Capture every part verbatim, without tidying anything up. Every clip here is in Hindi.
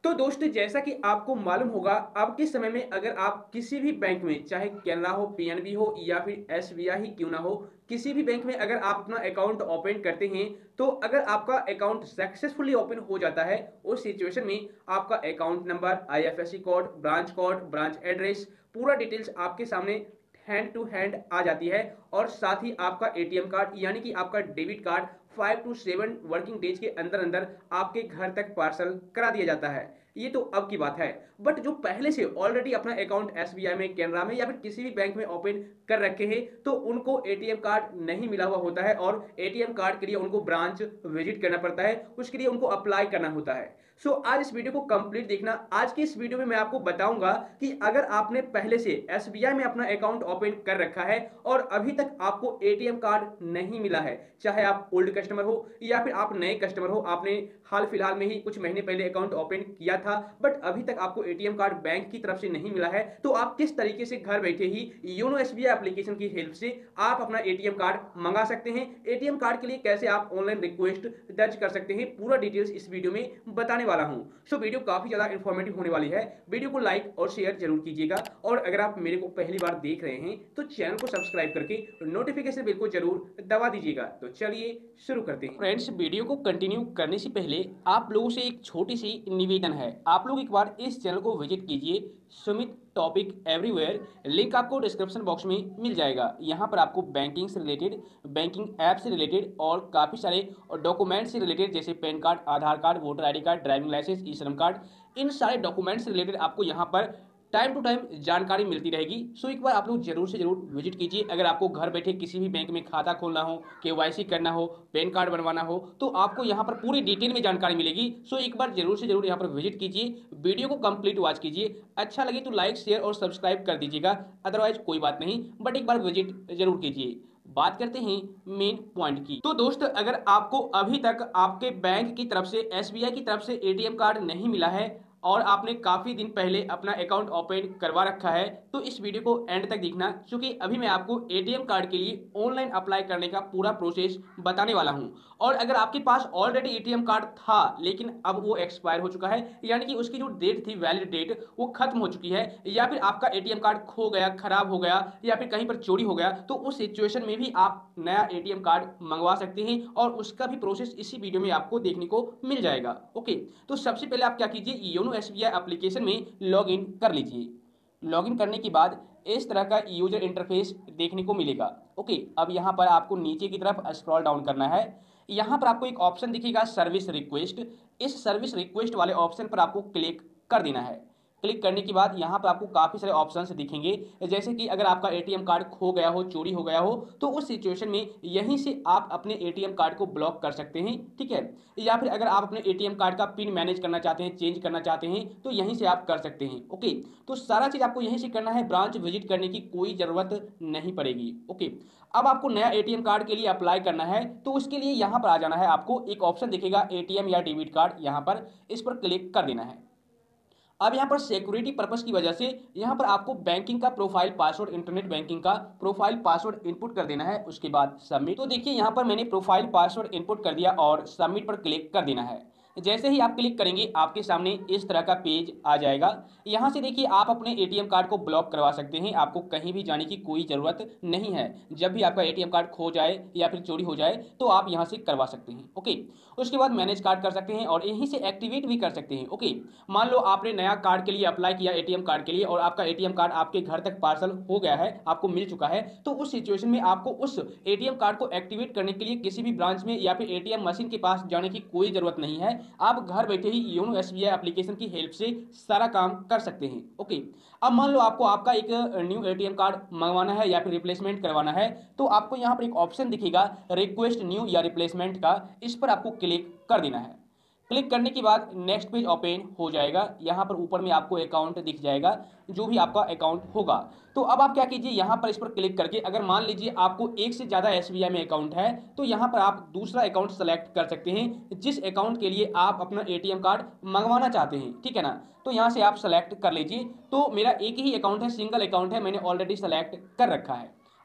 तो दोस्तों जैसा कि आपको मालूम होगा अब के समय में अगर आप किसी भी बैंक में चाहे कैनरा हो, पीएनबी हो या फिर एसबीआई ही क्यों ना हो, किसी भी बैंक में अगर आप अपना अकाउंट ओपन करते हैं तो अगर आपका अकाउंट सक्सेसफुली ओपन हो जाता है उस सिचुएशन में आपका account number, IFSC code, branch code, branch address, पूरा डिटेल्स आपके सामने हैंड टू हैंड आ जाती है और साथ ही आपका एटीएम कार्ड यानी कि आपका debit card five two seven working days के अंदर अंदर आपके घर तक पार्सल करा दिया जाता है। ये तो अब की बात है। बट जो पहले से ऑलरेडी अपना अकाउंट एसबीआई में, कैनरा में या फिर किसी भी बैंक में ओपन कर रखे हैं तो उनको एटीएम कार्ड नहीं मिला हुआ होता है और एटीएम कार्ड के लिए उनको ब्रांच विजिट करना पड़ता है, उसके लिए उनको अप्लाई करना होता है। सो so, आज इस वीडियो को कंप्लीट देखना। आज की इस वीडियो में मैं आपको बताऊंगा कि अगर आपने पहले से एसबीआई में अपना अकाउंट ओपन कर रखा है और अभी तक आपको एटीएम कार्ड नहीं मिला है, चाहे आप ओल्ड कस्टमर हो या फिर आप नए कस्टमर हो, आपने हाल फिलहाल में ही कुछ महीने पहले अकाउंट ओपन किया था बट अभी तक आपको एटीएम कार्ड बैंक की तरफ से नहीं मिला है, तो आप किस तरीके से घर बैठे ही योनो एसबीआई एप्लीकेशन की हेल्प से आप अपना एटीएम कार्ड मंगा सकते हैं। एटीएम कार्ड के लिए कैसे आप ऑनलाइन रिक्वेस्ट दर्ज कर सकते हैं, पूरा डिटेल्स इस वीडियो में बताने वाला हूं। सो वीडियो काफी ज्यादा इंफॉर्मेटिव होने वाली है। वीडियो को लाइक और शेयर जरूर कीजिएगा और अगर आप मेरे को पहली बार देख रहे हैं तो चैनल को सब्सक्राइब करके नोटिफिकेशन बिल को जरूर दबा दीजिएगा। तो चलिए शुरू करते हैं। फ्रेंड्स, वीडियो को कंटिन्यू करने से पहले आप लोगों से एक छोटी सी निवेदन है, आप लोग एक बार इस चैनल को विजिट कीजिए, सुमित टॉपिक एवरीवेयर। लिंक आपको डिस्क्रिप्शन बॉक्स में मिल जाएगा। यहाँ पर आपको बैंकिंग से रिलेटेड, बैंकिंग ऐप से रिलेटेड और काफ़ी सारे डॉक्यूमेंट से रिलेटेड जैसे PAN card, Aadhaar card, voter ID card, driving licence, e Shram card, इन सारे डॉक्यूमेंट से रिलेटेड आपको यहाँ पर टाइम टू टाइम जानकारी मिलती रहेगी। सो एक बार आप लोग जरूर से जरूर विजिट कीजिए। अगर आपको घर बैठे किसी भी बैंक में खाता खोलना हो, केवाईसी करना हो, पैन कार्ड बनवाना हो तो आपको यहाँ पर पूरी डिटेल में जानकारी मिलेगी। सो एक बार जरूर से जरूर यहाँ पर विजिट कीजिए, वीडियो को कंप्लीट वॉच कीजिए। अच्छा लगे तो लाइक, शेयर और सब्सक्राइब कर दीजिएगा, अदरवाइज कोई बात नहीं, बट एक बार विजिट जरूर कीजिए। बात करते हैं मेन पॉइंट की। तो दोस्त, अगर आपको अभी तक आपके बैंक की तरफ से, एसबीआई की तरफ से एटीएम कार्ड नहीं मिला है और आपने काफ़ी दिन पहले अपना अकाउंट ओपन करवा रखा है तो इस वीडियो को एंड तक देखना, क्योंकि अभी मैं आपको एटीएम कार्ड के लिए ऑनलाइन अप्लाई करने का पूरा प्रोसेस बताने वाला हूं। और अगर आपके पास ऑलरेडी एटीएम कार्ड था लेकिन अब वो एक्सपायर हो चुका है, यानी कि उसकी जो डेट थी, वैलिड डेट, वो खत्म हो चुकी है, या फिर आपका एटीएम कार्ड खो गया, खराब हो गया या फिर कहीं पर चोरी हो गया, तो उस सिचुएशन में भी आप नया एटीएम कार्ड मंगवा सकते हैं और उसका भी प्रोसेस इसी वीडियो में आपको देखने को मिल जाएगा। ओके, तो सबसे पहले आप क्या कीजिए, योनो एसबीआई एप्लीकेशन में लॉगिन कर लीजिए। लॉगिन करने के बाद इस तरह का यूजर इंटरफेस देखने को मिलेगा। ओके, अब यहाँ पर आपको नीचे की तरफ स्क्रॉल डाउन करना है। यहाँ पर आपको एक ऑप्शन दिखेगा सर्विस रिक्वेस्ट। इस सर्विस रिक्वेस्ट वाले ऑप्शन पर आपको क्लिक कर देना है। क्लिक करने के बाद यहाँ पर आपको काफ़ी सारे ऑप्शंस दिखेंगे, जैसे कि अगर आपका एटीएम कार्ड खो गया हो, चोरी हो गया हो, तो उस सिचुएशन में यहीं से आप अपने एटीएम कार्ड को ब्लॉक कर सकते हैं, ठीक है। या फिर अगर आप अपने एटीएम कार्ड का पिन मैनेज करना चाहते हैं, चेंज करना चाहते हैं, तो यहीं से आप कर सकते हैं। ओके, तो सारा चीज़ आपको यहीं से करना है, ब्रांच विजिट करने की कोई ज़रूरत नहीं पड़ेगी। ओके, अब आपको नया एटीएम कार्ड के लिए अप्लाई करना है तो उसके लिए यहाँ पर आ जाना है। आपको एक ऑप्शन दिखेगा एटीएम या डेबिट कार्ड, यहाँ पर इस पर क्लिक कर देना है। अब यहाँ पर सिक्योरिटी पर्पस की वजह से यहाँ पर आपको बैंकिंग का प्रोफाइल पासवर्ड, इंटरनेट बैंकिंग का प्रोफाइल पासवर्ड इनपुट कर देना है, उसके बाद सबमिट। तो देखिए यहाँ पर मैंने प्रोफाइल पासवर्ड इनपुट कर दिया और सबमिट पर क्लिक कर देना है। जैसे ही आप क्लिक करेंगे आपके सामने इस तरह का पेज आ जाएगा। यहाँ से देखिए आप अपने एटीएम कार्ड को ब्लॉक करवा सकते हैं, आपको कहीं भी जाने की कोई ज़रूरत नहीं है। जब भी आपका एटीएम कार्ड खो जाए या फिर चोरी हो जाए तो आप यहाँ से करवा सकते हैं। ओके, उसके बाद मैनेज कार्ड कर सकते हैं और यहीं से एक्टिवेट भी कर सकते हैं। ओके, मान लो आपने नया कार्ड के लिए अप्लाई किया, एटीएम कार्ड के लिए, और आपका एटीएम कार्ड आपके घर तक पार्सल हो गया है, आपको मिल चुका है, तो उस सिचुएशन में आपको उस एटीएम कार्ड को एक्टिवेट करने के लिए किसी भी ब्रांच में या फिर एटीएम मशीन के पास जाने की कोई ज़रूरत नहीं है। आप घर बैठे ही योनो एसबीआई एप्लीकेशन की हेल्प से सारा काम कर सकते हैं। ओके, अब मान लो आपको आपका एक न्यू एटीएम कार्ड मंगवाना है या फिर रिप्लेसमेंट करवाना है, तो आपको यहाँ पर एक ऑप्शन दिखेगा रिक्वेस्ट न्यू या रिप्लेसमेंट का, इस पर आपको क्लिक कर देना है। क्लिक करने के बाद नेक्स्ट पेज ओपन हो जाएगा। यहाँ पर ऊपर में आपको अकाउंट दिख जाएगा, जो भी आपका अकाउंट होगा। तो अब आप क्या कीजिए, यहाँ पर इस पर क्लिक करके, अगर मान लीजिए आपको एक से ज़्यादा एसबीआई में अकाउंट है तो यहाँ पर आप दूसरा अकाउंट सेलेक्ट कर सकते हैं, जिस अकाउंट के लिए आप अपना एटीएम कार्ड मंगवाना चाहते हैं, ठीक है ना। तो यहाँ से आप सेलेक्ट कर लीजिए। तो मेरा एक ही अकाउंट है, सिंगल अकाउंट है, मैंने ऑलरेडी सेलेक्ट कर रखा है।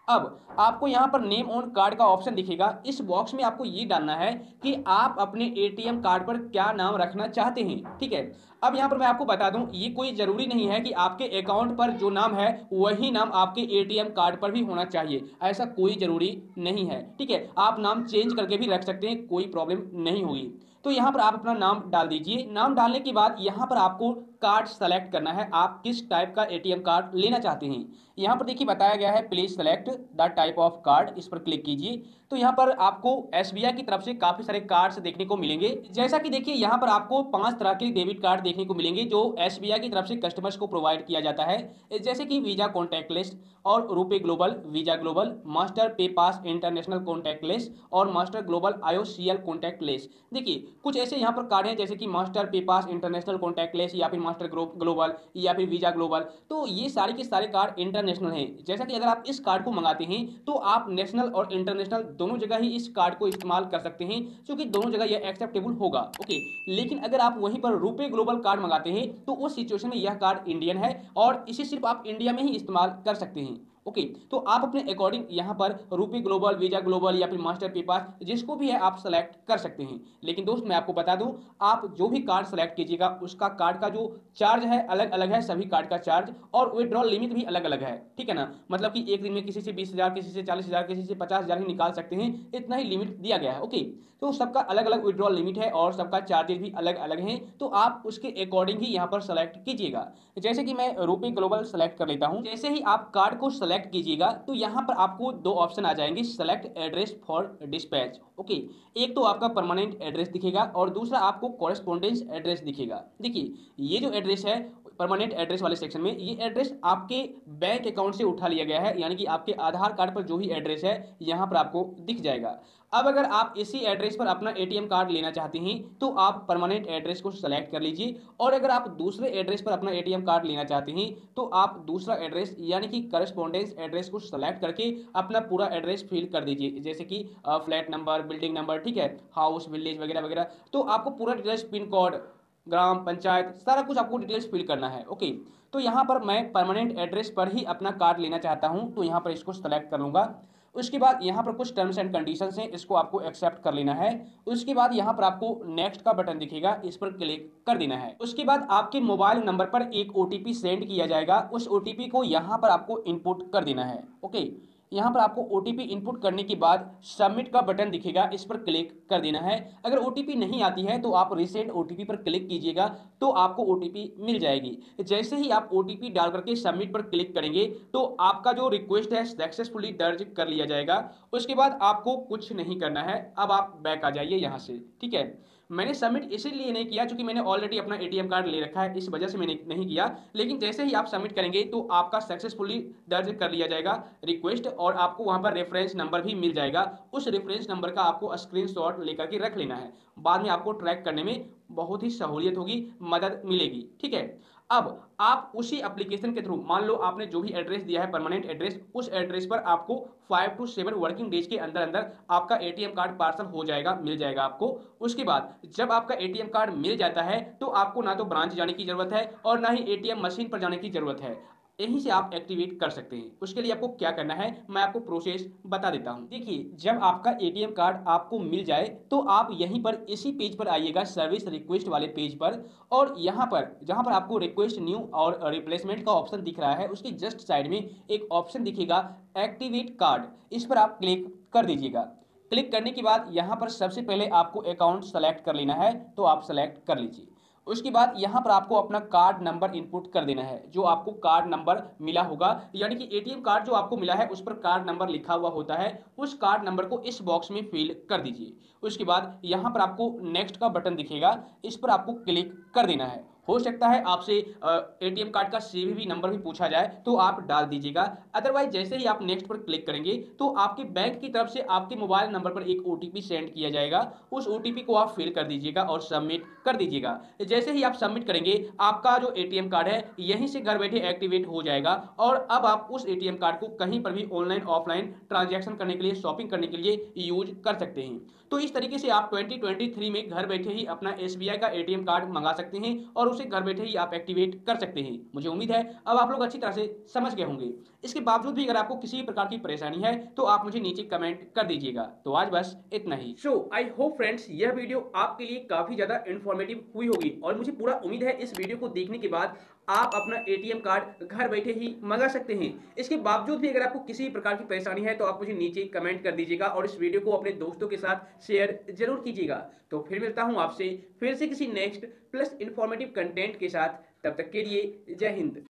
अब आपको यहाँ पर नेम ऑन कार्ड का ऑप्शन दिखेगा। इस बॉक्स में आपको ये डालना है कि आप अपने एटीएम कार्ड पर क्या नाम रखना चाहते हैं, ठीक है। अब यहाँ पर मैं आपको बता दूं, ये कोई जरूरी नहीं है कि आपके अकाउंट पर जो नाम है वही नाम आपके एटीएम कार्ड पर भी होना चाहिए, ऐसा कोई जरूरी नहीं है, ठीक है। आप नाम चेंज करके भी रख सकते हैं, कोई प्रॉब्लम नहीं होगी। तो यहाँ पर आप अपना नाम डाल दीजिए। नाम डालने के बाद यहाँ पर आपको कार्ड सेलेक्ट करना है, आप किस टाइप का एटीएम कार्ड लेना चाहते हैं। यहाँ पर देखिए बताया गया है please select the type of card, इस पर क्लिक कीजिए। तो यहाँ पर आपको एसबीआई की तरफ से काफी सारे कार्ड्स देखने को मिलेंगे। जैसा कि देखिए यहाँ पर आपको पांच तरह के डेबिट कार्ड देखने को मिलेंगे जो एसबीआई की तरफ से कस्टमर्स को प्रोवाइड किया जाता है, जैसे कि वीजा कॉन्टैक्ट लिस्ट और RuPay global, Visa global, Master pay pass international contactless और Master global IOCL contactless. देखिए कुछ ऐसे यहाँ पर कार्ड हैं जैसे कि master pay pass international contact list या फिर मास्टर ग्लोबल या फिर वीजा ग्लोबल। तो ये सारे के सारे कार्ड इंटरनेशनल हैं। जैसा कि अगर आप इस कार्ड को मंगाते हैं तो आप नेशनल और इंटरनेशनल दोनों जगह ही इस कार्ड को इस्तेमाल कर सकते हैं, क्योंकि दोनों जगह यह एक्सेप्टेबल होगा, ओके। लेकिन अगर आप वहीं पर रुपे ग्लोबल कार्ड मंगाते हैं तो उस सिचुएशन में यह कार्ड इंडियन है और इसे सिर्फ आप इंडिया में ही इस्तेमाल कर सकते हैं, ओके। तो आप अपने अकॉर्डिंग यहाँ पर रुपी ग्लोबल, वीजा ग्लोबल या फिर मास्टर पे पास जिसको भी है आप सेलेक्ट कर सकते हैं। लेकिन दोस्त मैं आपको बता दूं, आप जो भी कार्ड सेलेक्ट कीजिएगा उसका कार्ड का जो चार्ज है अलग अलग है, सभी कार्ड का चार्ज, और विड्रॉल लिमिट भी अलग अलग है, ठीक है ना। मतलब कि एक दिन में किसी से बीस हजार, किसी से चालीस हजार, किसी से पचास हजार ही निकाल सकते हैं, इतना ही लिमिट दिया गया है, ओके। तो सबका अलग अलग विड्रॉल लिमिट है और सबका चार्जेस भी अलग अलग हैं, तो आप उसके अकॉर्डिंग ही यहाँ पर सेलेक्ट कीजिएगा। जैसे कि मैं रुपी ग्लोबल सेलेक्ट कर लेता हूँ। जैसे ही आप कार्ड को सेलेक्ट कीजिएगा तो यहाँ पर आपको दो ऑप्शन आ जाएंगे, select address for dispatch, okay. एक तो आपका परमानेंट एड्रेस दिखेगा और दूसरा आपको कॉरेस्पॉन्डेंस एड्रेस दिखेगा। देखिए ये जो एड्रेस है परमानेंट एड्रेस वाले सेक्शन में, ये एड्रेस आपके बैंक अकाउंट से उठा लिया गया है, यानी कि आपके आधार कार्ड पर जो भी एड्रेस है यहाँ पर आपको दिख जाएगा। अब अगर आप इसी एड्रेस पर अपना एटीएम कार्ड लेना चाहते हैं तो आप परमानेंट एड्रेस को सेलेक्ट कर लीजिए, और अगर आप दूसरे एड्रेस पर अपना एटीएम कार्ड लेना चाहते हैं तो आप दूसरा एड्रेस यानी कि करस्पॉन्डेंस एड्रेस को सेलेक्ट करके अपना पूरा एड्रेस फिल कर दीजिए, जैसे कि फ्लैट नंबर, बिल्डिंग नंबर, ठीक है, हाउस, विलेज वगैरह वगैरह। तो आपको पूरा डिटेल्स, पिन कोड, ग्राम पंचायत, सारा कुछ आपको डिटेल्स फिल करना है, ओके। तो यहाँ पर मैं परमानेंट एड्रेस पर ही अपना कार्ड लेना चाहता हूँ, तो यहाँ पर इसको सेलेक्ट कर लूंगा। उसके बाद यहाँ पर कुछ टर्म्स एंड कंडीशंस हैं, इसको आपको एक्सेप्ट कर लेना है। उसके बाद यहाँ पर आपको नेक्स्ट का बटन दिखेगा, इस पर क्लिक कर देना है। उसके बाद आपके मोबाइल नंबर पर एक ओटीपी सेंड किया जाएगा, उस ओटीपी को यहाँ पर आपको इनपुट कर देना है, ओके। यहाँ पर आपको ओटीपी इनपुट करने के बाद सबमिट का बटन दिखेगा, इस पर क्लिक कर देना है। अगर ओटीपी नहीं आती है तो आप रीसेंड ओटीपी पर क्लिक कीजिएगा तो आपको ओटीपी मिल जाएगी। जैसे ही आप ओटीपी डाल करके सबमिट पर क्लिक करेंगे तो आपका जो रिक्वेस्ट है सक्सेसफुली दर्ज कर लिया जाएगा। उसके बाद आपको कुछ नहीं करना है, अब आप बैक आ जाइए यहाँ से, ठीक है। मैंने सबमिट इसीलिए नहीं किया क्योंकि मैंने ऑलरेडी अपना एटीएम कार्ड ले रखा है, इस वजह से मैंने नहीं किया। लेकिन जैसे ही आप सबमिट करेंगे तो आपका सक्सेसफुली दर्ज कर लिया जाएगा रिक्वेस्ट, और आपको वहां पर रेफरेंस नंबर भी मिल जाएगा। उस रेफरेंस नंबर का आपको स्क्रीनशॉट लेकर के रख लेना है, बाद में आपको ट्रैक करने में बहुत ही सहूलियत होगी, मदद मिलेगी, ठीक है। अब आप उसी एप्लीकेशन के थ्रू, मान लो आपने जो भी एड्रेस दिया है परमानेंट एड्रेस, उस एड्रेस पर आपको five two seven working days के अंदर अंदर आपका एटीएम कार्ड पार्सल हो जाएगा, मिल जाएगा आपको। उसके बाद जब आपका एटीएम कार्ड मिल जाता है तो आपको ना तो ब्रांच जाने की जरूरत है और ना ही एटीएम मशीन पर जाने की जरूरत है, यहीं से आप एक्टिवेट कर सकते हैं। उसके लिए आपको क्या करना है मैं आपको प्रोसेस बता देता हूं। देखिए जब आपका एटीएम कार्ड आपको मिल जाए तो आप यहीं पर इसी पेज पर आइएगा, सर्विस रिक्वेस्ट वाले पेज पर, और यहां पर जहां पर आपको रिक्वेस्ट न्यू और रिप्लेसमेंट का ऑप्शन दिख रहा है उसकी जस्ट साइड में एक ऑप्शन दिखेगा एक्टिवेट कार्ड, इस पर आप क्लिक कर दीजिएगा। क्लिक करने के बाद यहां पर सबसे पहले आपको अकाउंट सेलेक्ट कर लेना है, तो आप सेलेक्ट कर लीजिए। उसके बाद यहाँ पर आपको अपना कार्ड नंबर इनपुट कर देना है, जो आपको कार्ड नंबर मिला होगा, यानी कि एटीएम कार्ड जो आपको मिला है उस पर कार्ड नंबर लिखा हुआ होता है, उस कार्ड नंबर को इस बॉक्स में फिल कर दीजिए। उसके बाद यहाँ पर आपको नेक्स्ट का बटन दिखेगा, इस पर आपको क्लिक कर देना है। हो सकता है आपसे एटीएम कार्ड का सीवीवी नंबर भी पूछा जाए तो आप डाल दीजिएगा, अदरवाइज जैसे ही आप नेक्स्ट पर क्लिक करेंगे तो आपके बैंक की तरफ से आपके मोबाइल नंबर पर एक ओटीपी सेंड किया जाएगा, उस ओटीपी को आप फिल कर दीजिएगा और सबमिट कर दीजिएगा। जैसे ही आप सबमिट करेंगे आपका जो एटीएम कार्ड है यहीं से घर बैठे एक्टिवेट हो जाएगा, और अब आप उस एटीएम कार्ड को कहीं पर भी ऑनलाइन ऑफलाइन ट्रांजैक्शन करने के लिए, शॉपिंग करने के लिए यूज कर सकते हैं। तो इस तरीके से आप ट्वेंटी ट्वेंटी थ्री में घर बैठे ही अपना एसबीआई का एटीएम कार्ड मंगा सकते हैं और से घर बैठे ही आप एक्टिवेट कर सकते हैं। मुझे उम्मीद है अब आप लोग अच्छी तरह से समझ गए होंगे। इसके बावजूद भी अगर आपको किसी प्रकार की परेशानी है तो आप मुझे नीचे कमेंट कर दीजिएगा। तो आज बस इतना ही। सो आई होप फ्रेंड्स यह वीडियो आपके लिए काफी ज्यादा इन्फॉर्मेटिव हुई होगी और मुझे पूरा उम्मीद है इस वीडियो को देखने के बाद आप अपना एटीएम कार्ड घर बैठे ही मंगा सकते हैं। इसके बावजूद भी अगर आपको किसी प्रकार की परेशानी है तो आप मुझे नीचे कमेंट कर दीजिएगा और इस वीडियो को अपने दोस्तों के साथ शेयर जरूर कीजिएगा। तो फिर मिलता हूं आपसे फिर से किसी नेक्स्ट प्लस इंफॉर्मेटिव कंटेंट के साथ। तब तक के लिए जय हिंद।